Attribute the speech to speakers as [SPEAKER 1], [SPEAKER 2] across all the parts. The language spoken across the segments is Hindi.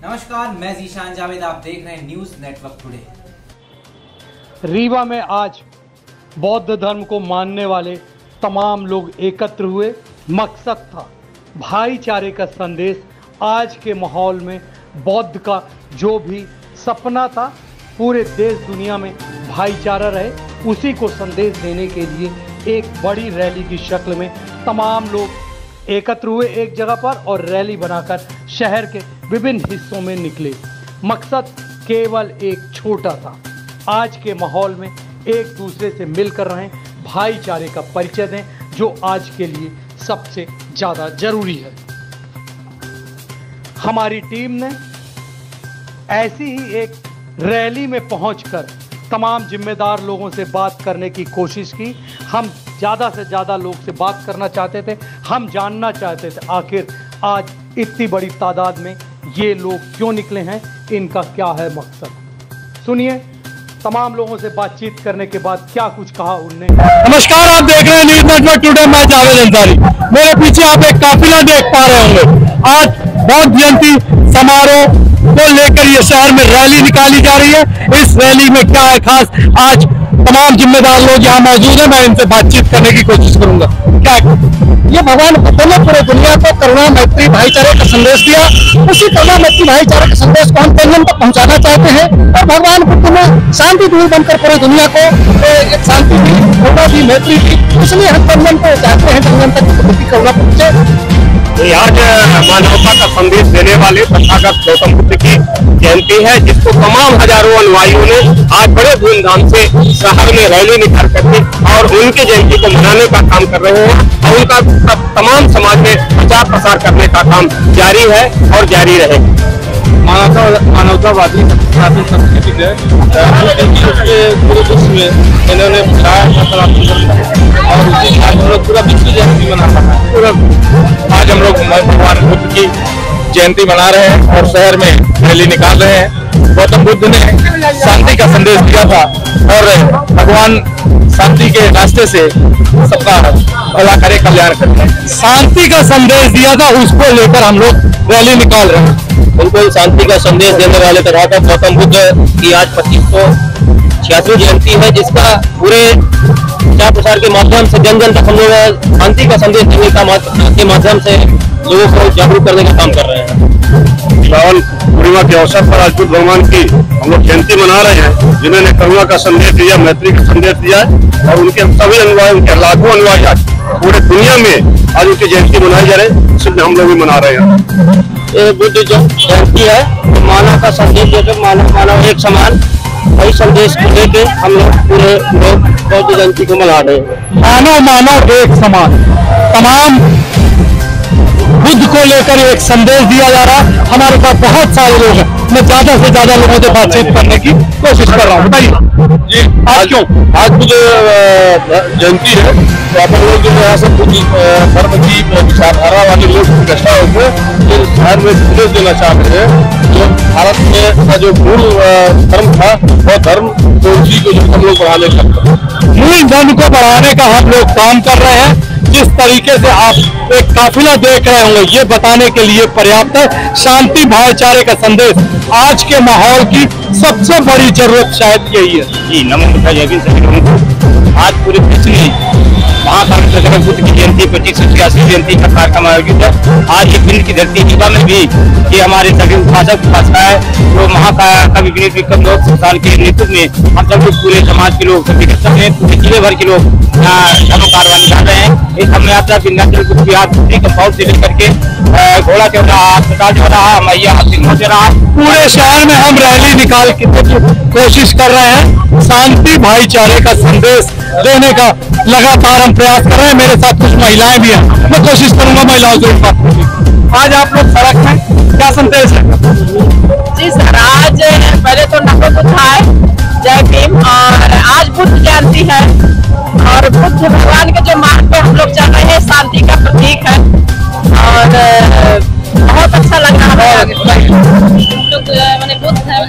[SPEAKER 1] नमस्कार, मैं जीशान जावेद, आप देख रहे हैं न्यूज नेटवर्क टुडे।
[SPEAKER 2] रीवा में आज बौद्ध धर्म को मानने वाले तमाम लोग एकत्र हुए। मकसद था भाईचारे का संदेश। आज के माहौल में बौद्ध का जो भी सपना था पूरे देश दुनिया में भाईचारा रहे, उसी को संदेश देने के लिए एक बड़ी रैली की शक्ल में तमाम लोग एकत्र हुए एक जगह पर और रैली बनाकर शहर के विभिन्न हिस्सों में निकले। मकसद केवल एक छोटा था, आज के माहौल में एक दूसरे से मिलकर रहें, भाईचारे का परिचय दें, जो आज के लिए सबसे ज़्यादा जरूरी है। हमारी टीम ने ऐसी ही एक रैली में पहुंचकर तमाम जिम्मेदार लोगों से बात करने की कोशिश की। हम ज़्यादा से ज़्यादा लोग से बात करना चाहते थे, हम जानना चाहते थे आखिर आज इतनी बड़ी तादाद में ये लोग क्यों निकले हैं, इनका क्या है मकसद। सुनिए तमाम लोगों से बातचीत करने के बाद क्या कुछ कहा उनने।
[SPEAKER 3] नमस्कार, आप देख रहे हैं न्यूज नेटवर्क टुडे। मैं जावेद अंसारी। मेरे पीछे आप एक काफिला देख पा रहे होंगे। आज बौद्ध जयंती समारोह को लेकर ये शहर में रैली निकाली जा रही है। इस रैली में क्या है खास, आज तमाम जिम्मेदार लोग यहाँ मौजूद हैं, मैं इनसे बातचीत करने की कोशिश करूंगा। क्या ये भगवान बुद्ध ने पूरे दुनिया को करुणा मैत्री भाईचारे का संदेश दिया, उसी करुणा मैत्री भाईचारे के संदेश को हम तक पहुंचाना चाहते हैं। और भगवान बुद्ध ने शांति दूत बनकर पूरी दुनिया को एक शांति दी, करुणा दी, मैत्री दी, इसलिए हम तक को चाहते हैं दुनिया तक करुणा पहुंचे।
[SPEAKER 4] आज मानवता का संदेश देने वाले तथागत गौतम बुद्ध की जयंती है, जिसको तमाम हजारों अनुयायियों ने आज बड़े धूमधाम से शहर में रैली निकाल करके और उनकी जयंती को मनाने का काम कर रहे हैं और उनका तमाम समाज में प्रचार प्रसार करने का काम जारी है और जारी रहेगा।
[SPEAKER 3] मानवतावादी संस्कृति है पूरे विश्व में इन्होंने और आज हम लोग पूरा विश्व जयंती मना रहा है। पूरा आज हम लोग भगवान बुद्ध की जयंती मना रहे हैं और शहर में रैली निकाल रहे हैं। गौतम बुद्ध ने शांति का संदेश दिया था और भगवान शांति के रास्ते से सबका भला करे, कल्याण करे। शांति का संदेश दिया था, उसको लेकर हम लोग रैली निकाल रहे हैं।
[SPEAKER 4] बिल्कुल शांति का संदेश देने वाले तथागत गौतम बुद्ध की आज 2586वीं जयंती है, जिसका पूरे प्रचार प्रसार के माध्यम से जन जन तक हम लोग शांति का संदेश देने के माध्यम से लोगों को जागरूक करने का काम कर रहे हैं।
[SPEAKER 5] श्रावण पूर्णिमा के अवसर पर आज बुद्ध भगवान की हम लोग जयंती मना रहे हैं, जिन्होंने करुणा का संदेश दिया, मैत्री का संदेश दिया है और उनके सभी अनुयायी, उनके लाखों अनुयायी आज पूरे दुनिया में आज उनकी जयंती मनाई जा रही है, इसलिए हम लोग भी मना रहे हैं।
[SPEAKER 4] ये बुद्ध जो जयंती है, मानव का संदेश देकर मानव एक समान, वही संदेश को लेके हम लोग पूरे लोग बौद्ध जयंती को मना रहे हैं।
[SPEAKER 3] मानव एक समान, तमाम बुद्ध को लेकर एक संदेश दिया जा रहा है। हमारे पास बहुत सारे लोग हैं, मैं ज्यादा से ज्यादा लोगों से बातचीत करने की कोशिश कर रहा हूँ। बताइए
[SPEAKER 5] जी, आज क्यों आज बुद्ध जयंती है, तो अपन लोग जो यहाँ से बुद्ध धर्म की विचारधारा वाले लोग इकट्ठा होकर शहर में संदेश देना चाहते हैं। जो भारत में जो मूल धर्म था वो धर्म तो उसी को जो हम लोग बढ़ाने का
[SPEAKER 3] मूल धर्म को बढ़ाने का हम लोग काम कर रहे हैं। जिस तरीके से आप एक काफिला देख रहे होंगे, ये बताने के लिए पर्याप्त है। शांति भाईचारे का संदेश आज के माहौल की सबसे बड़ी जरूरत शायद यही है।
[SPEAKER 4] जी नमस्कार, जय हिंद सभी लोगों को। आज पूरे विश्व में महाकाल तथागत बुद्ध की जयंती 2586वीं जयंती का कार्यक्रम आयोजित है। आज एक दिन की धरती रीवा में भी ये हमारे सभी उपासक उपासिकाएं जो महाकाल विनीत विक्रम साल के नेतृत्व में हम सब लोग पूरे समाज के लोग सभी पूरे जिले भर के लोग धर्म कार्रवाई निकाल रहे हैं। एक हम यात्रा विंध्याचल कुछ बिहार कंपाउंड से लेकर के घोड़ा के अस्पताल जो रहा, मैया सिंह से रहा,
[SPEAKER 3] पूरे शहर में हम रैली निकाल के कोशिश कर रहे हैं। शांति भाईचारे का संदेश देने का लगातार हम प्रयास कर रहे हैं। मेरे साथ कुछ महिलाएं भी हैं, मैं कोशिश करूंगा महिलाओं से बात करने। आज आप लोग सड़क में क्या संदेश है?
[SPEAKER 6] जी सर, आज पहले तो नमो बुद्धाय, जय भीम। और आज बुद्ध जयंती है और बुद्ध भगवान के जो मार्ग पे हम लोग चल रहे हैं, शांति का प्रतीक है और बहुत अच्छा लग रहा है।
[SPEAKER 7] मैंने बुद्ध है,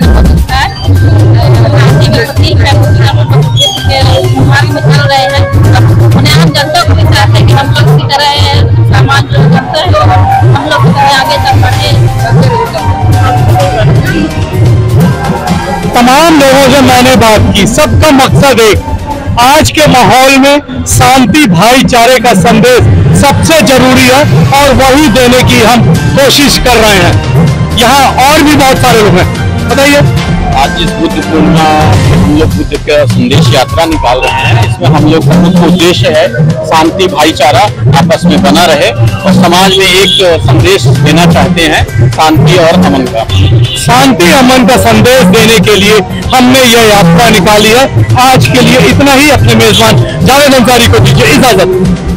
[SPEAKER 7] शांति का प्रतीक है, मार्ग में चल रहे हैं। हम जनता को भी चाहते हैं कि हम लोग की तरह समाज जो करते हैं, हम लोग की तरह आगे तक बढ़े।
[SPEAKER 3] तमाम लोगों से मैंने बात की, सबका मकसद एक, आज के माहौल में शांति भाईचारे का संदेश सबसे जरूरी है और वही देने की हम कोशिश कर रहे हैं। यहाँ और भी बहुत सारे लोग हैं, बताइए।
[SPEAKER 5] आज इस बुद्ध पूर्णिमा हम लोग बुद्ध का संदेश यात्रा निकाल रहे हैं। इसमें हम लोग का मुख्य उद्देश्य है शांति भाईचारा आपस में बना रहे और समाज में एक संदेश देना चाहते हैं शांति और अमन का।
[SPEAKER 3] शांति अमन का संदेश देने के लिए हमने यह यात्रा निकाली है। आज के लिए इतना ही। अपने मेजबान जावेद अंसारी को दीजिए इजाजत।